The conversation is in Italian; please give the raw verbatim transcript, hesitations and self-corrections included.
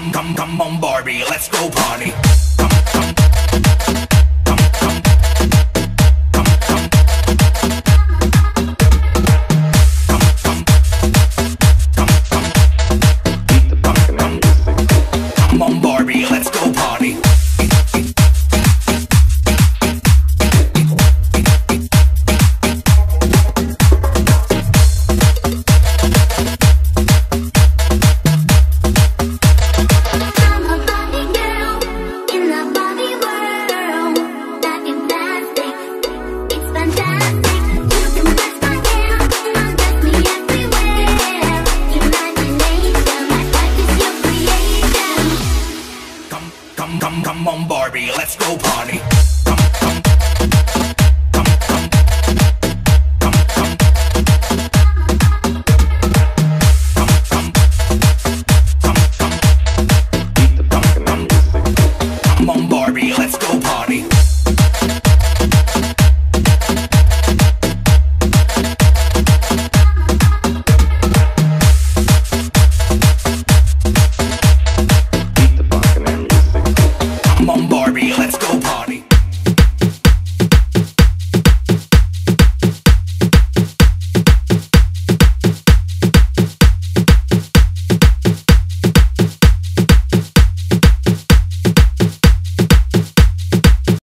come, come, come on Barbie, let's go party. Come on Barbie, let's go party. Come, come, come on Barbie, let's go party.